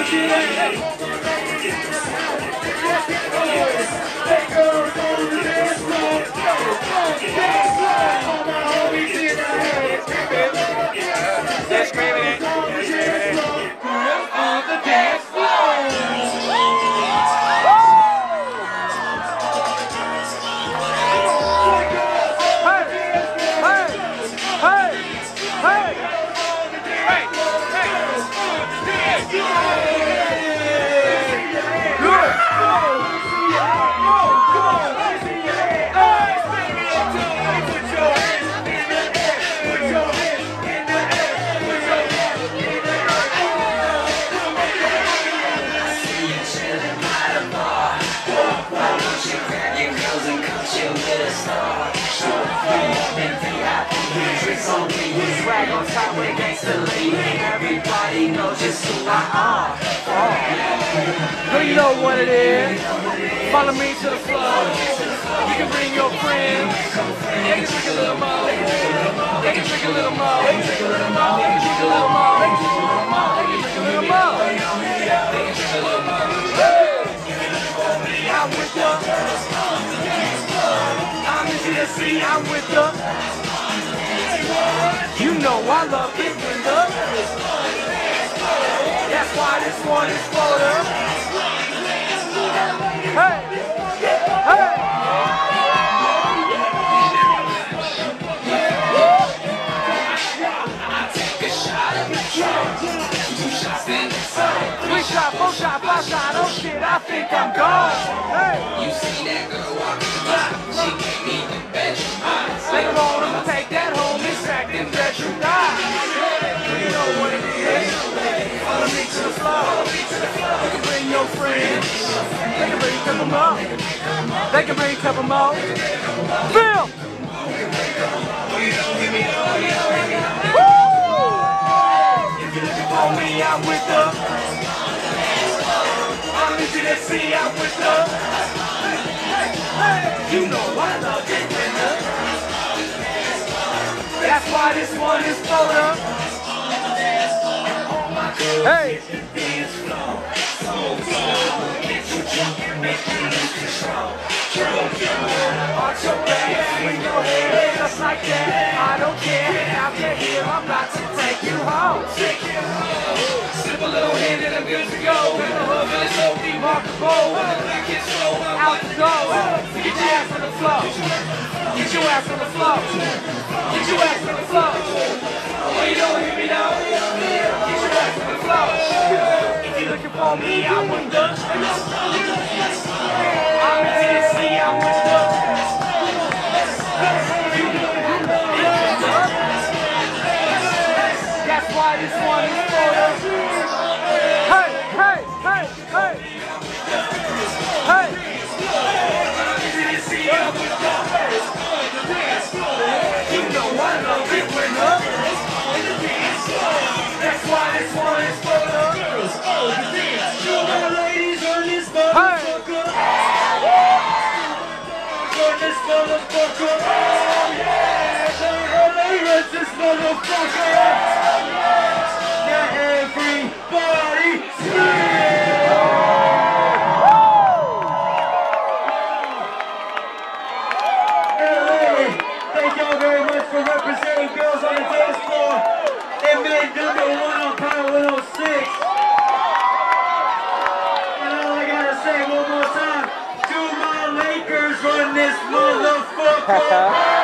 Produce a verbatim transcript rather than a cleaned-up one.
They're screaming it. They're screaming it. On the dance floor. Swag on top with gangsta lean. Everybody knows just who I am. Oh. You know what it is. Follow me to the floor. You can bring your friends. They can drink a little more. They can drink a little more. They can drink a little more. They can drink a little more. They can drink a little more. They can drink a little more. They can drink a little more. I'm with ya. I'm easy to see. I'm with ya. You know I love big windows. That's why this one is for them. Hey, hey. Three shot, four shot, five shot, oh shit, I think I'm gone. Hey. You see that girl walking by? She gave me the bedroom eyes. Later on, I'ma take that home and sack them bedroom eyes. You know what it is. Follow me to the floor. You can bring your friends. They can bring a couple more. They can bring a couple more. Phil! On me, I'm with the. I'm easy to see, I'm with the. You know I love it winner. That's why this one is for the. Hey. Arch your back, swing your head just like that. I don't care. After here, I'm about to take you home. Take you home. Slip a little hand and I'm good to go. When the hood is so remarkable. When the black is slow, I'm out the door. Get your ass on the floor. Get your ass on the floor. Get your ass on the floor. Oh, you don't hear me now? Get your ass on the floor. If you're looking for me, I'm with the. I'm easy to see, I'm with the. You know I love it. That's why this one is for the. Hey, hey, hey, hey. Hey. I'm easy to see, I'm with the. You know I love it when the. That's why this one is for the. Ladies on this motherfucker. On this motherfucker. Oh yeah. Ladies, this motherfucker. Now everybody scream. Hey, thank y'all very much for representing girls on the dance floor. They made number one on Power one oh six. One more time, do my Lakers run this motherfucker?